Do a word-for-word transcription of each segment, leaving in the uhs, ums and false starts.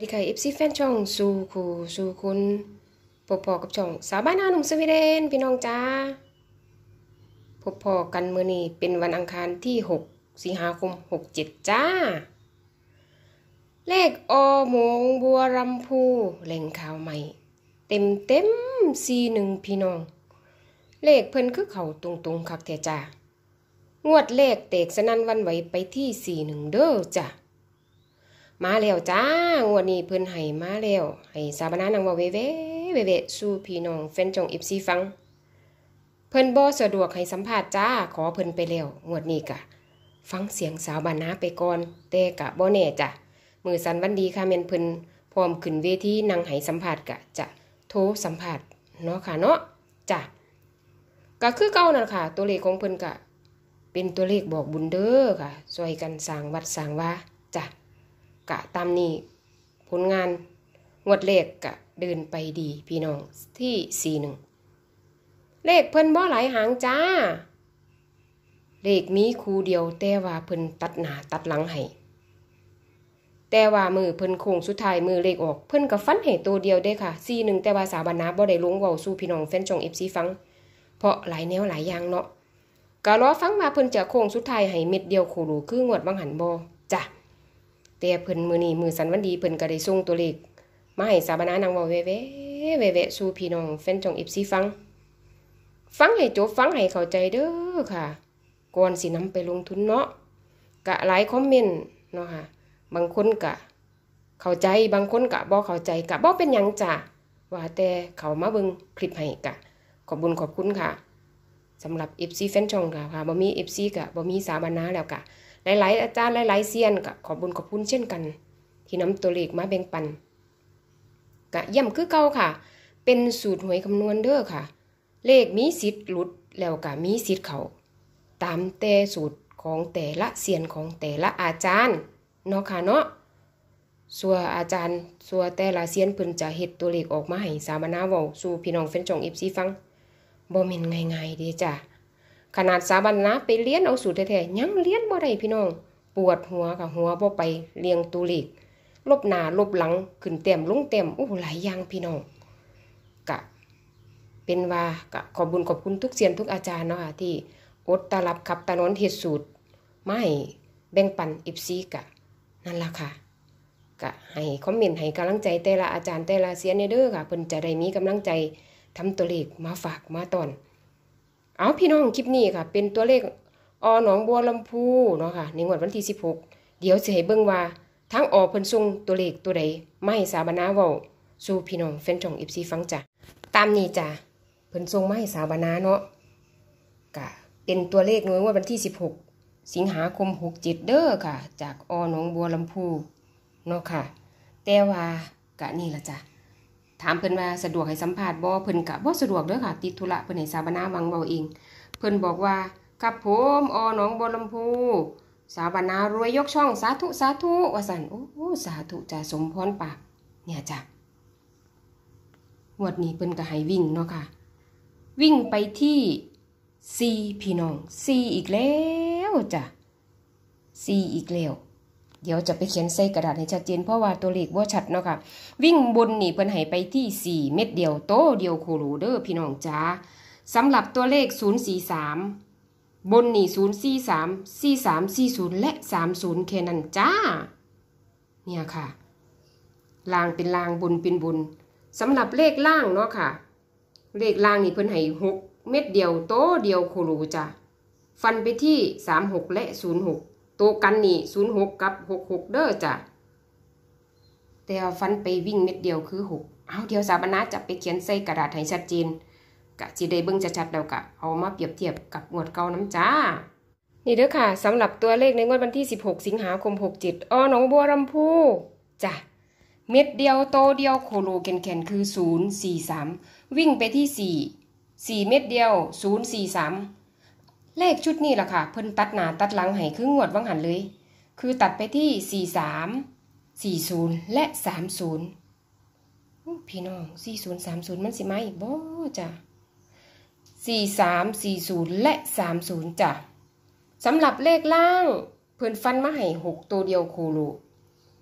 ดีค่ะ เอฟ ซี แฟนช่องสู่คู่สู่คุณพบพอกับช่องสาวบ้านนาหนุ่มสวีเดนพี่น้องจ้าพบพอกันมื้อนี้เป็นวันอังคารที่หกสิงหาคมหกเจ็ดจ้าเลขอมงบัวลำพูแหล่งข่าวใหม่เต็มเต็มสี่หนึ่งพี่น้องเลขเพิ่นคือเขาตรงๆคักแท้จ้างวดเลขเตกสนั่นวันไหวไปที่สี่หนึ่งเด้อจ้ามาแล้วจ้างวดนี้เพิ่นให้มาแล้วให้สาบานานางว่าเว่เว่เว่เว่สู่พี่น้องแฟนจง เอฟ ซี ฟังเพิ่นบ่สะดวกให้สัมภาษณ์จ้าขอเพิ่นไปแล้วงวดนี้กะฟังเสียงสาวบ้านนาไปก่อนแต่กะบ่แน่จ้ะมื้อสันวันดีค่ะแม่นเพิ่นพร้อมขึ้นเวทีนั่งให้สัมภาษณ์กะจะโทรสัมภาษณ์เนาะค่ะเนาะจ้ะก็คือเก่านั่นค่ะตัวเลขของเพิ่นกะเป็นตัวเลขบอกบุญเด้อค่ะช่วยกันสร้างวัดสร้างวาจ้ะกะตามนี้ผลงานงวดเลขกะเดินไปดีพี่น้องที่สี่หนึ่งเลขเพิ่นบ่หลายหางจ้าเลขมีคู่เดียวแต่ว่าเพิ่นตัดหน้าตัดหลังให้แต่ว่ามือเพิ่นโค้งสุดท้ายมือเลขออกเพิ่นก็ฟันให้ตัวเดียวเด้ค่ะสี่หนึ่งแต่ว่าสาบานนาบ่ได้ลงเว้าสู่พี่น้องแฟนช่อง เอฟ ซี ฟังเพราะหลายแนวหลายอย่างเนาะก็รอฟังว่าเพิ่นจะโค้งสุดท้ายให้เม็ดเดียวโคโลคืองวดบางหันบ่จ้ะแต่เพิ่นมื้อนี้มื้อสันวันดีเพิ่นก็ได้ส่งตัวเลขมาให้สาบานานางเว้าแว่ๆแว่ๆสู่พี่น้องแฟนช่อง เอฟ ซี ฟังฟังให้จบฟังให้เข้าใจเด้อค่ะก่อนสินำไปลงทุนเนาะกะหลายคอมเมนต์เนาะค่ะบางคนกะเข้าใจบางคนกะบ่เข้าใจกะบ่เป็นหยังจ้ะว่าแต่เขามาเบิ่งคลิปให้กะขอบคุญขอบคุณค่ะสำหรับ เอฟ ซี แฟนช่องค่ะค่ะบ่มี เอฟ ซี กะบ่มีสาบานนาแล้วกะหลายๆอาจารย์หลายๆเซียนกะขอบคุญขอบคุณเช่นกันที่นำตัวเลขมาแบ่งปันกะย่ำคือเก่าค่ะเป็นสูตรหวยคำนวณเด้อค่ะเลขมีสิทธิ์หลุดแล้วกะมีสิทธิ์เข้าตามแต่สูตรของแต่ละเซียนของแต่ละอาจารย์เนาะค่ะเนาะส่วนอาจารย์ส่วนแต่ละเซียนเพิ่นจะเฮ็ดตัวเลขออกมาให้สาบานนาเว้าสู่พี่น้องแฟนช่อง เอฟ ซี ฟังบ่แม่นง่ายๆเด้จ้ะขนาดสาบานนาไปเรียนเอาสูตรแท้ๆยังเรียนบ่ได้พี่น้องปวดหัวค่ะหัวบ่ไปเรียงตัวเลขลบหน้าลบหลังขึ้นเต็มลงเต็มโอ้หลายอย่างพี่น้องกะเป็นว่ากะขอบคุญขอบคุณทุกเซียนทุกอาจารย์เนาะค่ะที่อดตารับขับตานอนเฮ็ดสูตรมาให้แบ่งปัน เอฟ ซี กะนั่นล่ะค่ะกะให้คอมเมนต์ให้กำลังใจแต่ละอาจารย์แต่ละเซียนเด้อค่ะเพิ่นจะได้มีกำลังใจทำตัวเลขมาฝากมาตอนเอาพี่น้องคลิปนี้ค่ะเป็นตัวเลขอหนองบัวลำพูเนาะค่ะในงวดวันที่สิบหกเดี๋ยวสิให้เบิ่งว่าทั้งอเพิ่นส่งตัวเลขตัวใดมาให้สาบานนาเว้าสู่พี่น้องแฟนช่อง เอฟ ซี ฟังจ้ะตามนี้จ้ะเพิ่นส่งมาให้สาบานนาเนาะกะเป็นตัวเลขในงวดวันที่สิบหกสิงหาคมหกเจ็ดเด้อค่ะจากอหนองบัวลำพูเนาะค่ะแต่ว่ากะนี่ล่ะจ้ะถามเพิ่นว่าสะดวกให้สัมภาษณ์บ่เพิ่นกะบ่สะดวกเด้อค่ะติดธุระเพิ่นให้สาบานนาวังเว้าเองเพิ่นบอกว่าครับผมอหนองบัวลำพูสาบานารวยยกช่องสาธุสาธุว่าซั่นโอ้สาธุจ้ะสมพรปากเนี่ยจ้ะงวดนี้เพิ่นก็ให้วิ่งเนาะค่ะวิ่งไปที่สี่พี่น้องสี่อีกแล้วจ้ะสี่อีกแล้วเดี๋ยวจะไปเขียนใส่กระดาษให้ชัดเจนเพราะว่าตัวเลขบ่ชัดเนาะค่ะวิ่งบนนี่เพิ่นให้ไปที่สี่เม็ดเดียวโตเดียวโคโลเด้อพี่น้องจ้าสำหรับตัวเลขศูนย์สี่สามบนนี่ศูนย์สี่สาม สี่สาม สี่ศูนย์และสามสิบแค่นั้นจ้าเนี่ยค่ะล่างเป็นล่างบนเป็นบนสำหรับเลขล่างเนาะค่ะเลขล่างนี่เพิ่นให้หกเม็ดเดียวโตเดียวโคโลจ้ะฟันไปที่สามสิบหกและศูนย์หกตัวกันนี่ศูนย์หกกับหกสิบหกเด้อจ้ะแต่ฟันไปวิ่งเม็ดเดียวคือหกเอาเดี๋ยวสาบานนาจะไปเขียนใส่กระดาษให้ชัดเจนกะสิได้เบิ่งชัดๆแล้วกะเอามาเปรียบเทียบกับงวดเก่าน้ำจ้านี่เด้อค่ะสำหรับตัวเลขในงวดวันที่สิบหกสิงหาคมหกเจ็ดอหนองบัวลำพูจ้ะเม็ดเดียวโตเดียวโคโลแข็งๆคือศูนย์สี่สามวิ่งไปที่สี่สี่เม็ดเดียวศูนย์สี่สามเลขชุดนี้ล่ะค่ะเพิ่นตัดหน้าตัดหลังให้คืองวดวังหันเลยคือตัดไปที่สี่สาม สี่ศูนย์และสามสิบพี่น้องสี่ศูนย์ สามสิบมันสิมาอีกบ่จ้ะสี่สาม สี่ศูนย์และสามสิบจ้ะสำหรับเลขล่างเพิ่นฟันมาให้หกตัวเดียวโคโล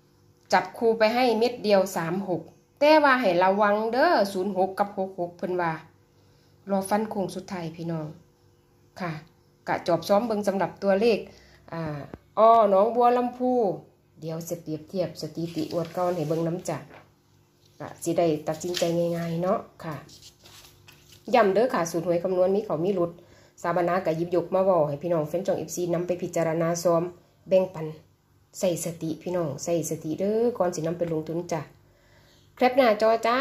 จับคู่ไปให้เม็ดเดียวสามหกแต่ว่าให้ระวังเด้อศูนย์หกกับหกหกเพิ่นว่ารอฟันโค้งสุดท้ายพี่น้องค่ะกะจอบซ้อมเบิ่งสำหรับตัวเลขอ่าอ้อหนองบัวลำพูเดี๋ยวจะเปรียบเทียบสถิติอวดเก่าให้เบิ่งน้ำจักกะสิได้ตัดสินใจง่ายๆเนาะค่ะย้ำเด้อค่ะสูตรหวยคำนวณมีเขามีหลุดสาบานากะยิบยกมาบอกให้พี่น้องแฟนจ่อง เอฟ ซี นำไปพิจารณาซ้อมแบ่งปันใส่สติพี่น้องใส่สติเด้อก่อนสินำไปลงทุนจ้ะแคปหน้าจอจ้า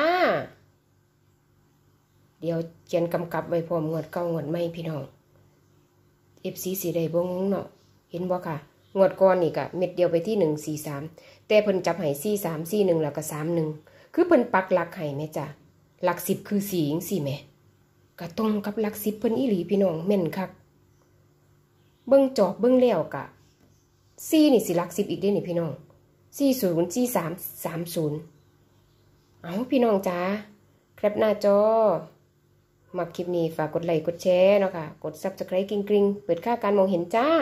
เดี๋ยวเขียนกำกับไว้พร้อมงวดเก่างวดใหม่พี่น้อง เอฟ ซี สิได้บ่งงเนาะเห็นบ่ค่ะงวดก่อนนี่ก็เม็ดเดียวไปที่หนึ่ง สี่ สามแต่เพิ่นจับให้สี่ สาม สี่ หนึ่งแล้วก็สาม หนึ่งคือเพิ่นปักหลักให้แม่จ้ะหลักสิบคือสี่จังซี่แม่ก็ตรงกับหลักสิบเพิ่นอีหลีพี่น้องแม่นคักเบิ่งจอบเบิ่งแล้วก็สี่นี่สิหลักสิบอีกเด้นี่พี่น้องสี่ ศูนย์ สี่ สาม สาม ศูนย์เอาพี่น้องจ้าแคปหน้าจอมักคลิปนี้ฝากกดไลค์กดแชร์เนาะค่ะกด ซับสไครบ์ กริ๊งๆเปิดค่าการมองเห็นจ้า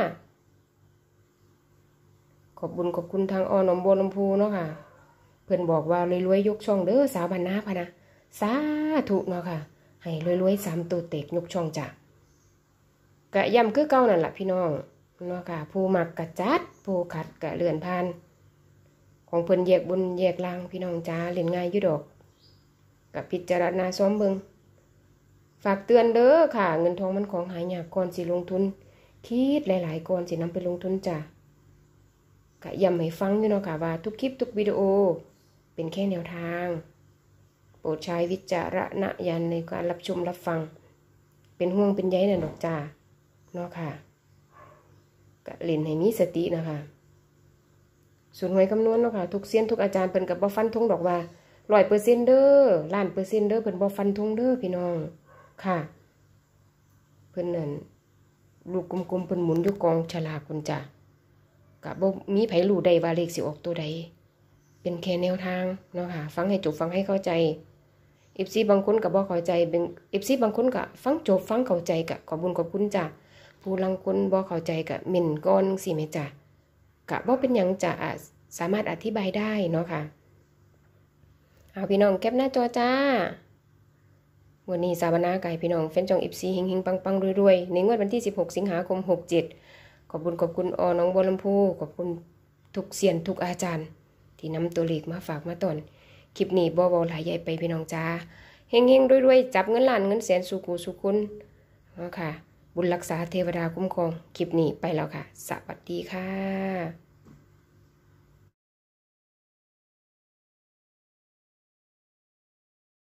ขอบบุญขอบคุณทางอหนองบัวลำพูเนาะค่ะเพิ่นบอกว่ารวยๆยกช่องเด้อสาวบ้านนาพะนะสาธุเนาะค่ะให้รวยๆสามตัวเต็กยกช่องจ้ะกะย้ำคือเก่านั่นแหละพี่น้องเนาะค่ะผู้มักกะจัดผู้ขัดกะเลื่อนผ่านของเพิ่นแยกบนแยกล่างพี่น้องจ้าเล่นง่ายอยู่ดอกกะพิจารณาซ้อมเบิ่งฝากเตือนเด้อค่ะเงินทองมันของหายากก่อนสิลงทุนคิดหลายๆก่อนสินำไปลงทุนจ้ะกะย้ำให้ฟังอยู่เนาะค่ะว่าทุกคลิปทุกวิดีโอเป็นแค่แนวทางโปรดใช้วิจารณญาณในการรับชมรับฟังเป็นห่วงเป็นใยน่ะดอกจ้าเนาะค่ะกะเล่นให้มีสตินะคะสูตรหวยคำนวณเนาะค่ะทุกเซียนทุกอาจารย์เพิ่นก็บ่ฟันธงดอกว่า ร้อยเปอร์เซ็นต์ เด้อล้านเปอร์เซ็นต์เด้อเพิ่นบ่ฟันธงเด้อพี่น้องค่ะเพิ่นนั่นลูกกลมๆเพิ่นหมุนอยู่กองฉลากคุณจ้ะก็บ่มีไผรู้ได้ว่าเลขสิออกตัวใดเป็นแค่แนวทางเนาะค่ะฟังให้จบฟังให้เข้าใจ เอฟ ซี บางคนก็บ่เข้าใจเป็น เอฟ ซี บางคนก็ฟังจบฟังเข้าใจก็ขอบคุญขอบคุณจ้ะผู้ลางคนบ่เข้าใจก็เม่นก่อนสิแม่จ้ะก็บ่เป็นหยังจ้ะสามารถอธิบายได้เนาะค่ะเอาพี่น้องแคปหน้าจอจ้าวันนี้สาวนาไก่พี่น้องแฟนจอง เอฟ ซี เฮงๆปังๆรวยๆในงวดวันที่สิบหกสิงหาคมหกเจ็ดขอบคุณขอบคุณอน้องบัวลำพูขอบคุณทุกเซียนทุกอาจารย์ที่นำตัวเลขมาฝากมาตอนคลิปนี้บ่บ่หลายใหญ่ไปพี่น้องจ้าเฮงๆรวยๆจับเงินล้านเงินแสนสู่กูสู่คุณเนาะค่ะบุญรักษาเทวดาคุ้มครองคลิปนี้ไปแล้วค่ะสวัสดีค่ะ